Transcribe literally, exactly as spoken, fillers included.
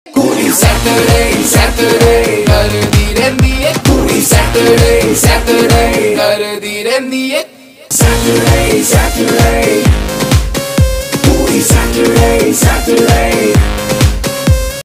Puri Saturday, Saturday, करदी रहंदी है पूरी Saturday, Saturday, करदी रहंदी है Saturday, Saturday, पूरी Saturday, Saturday.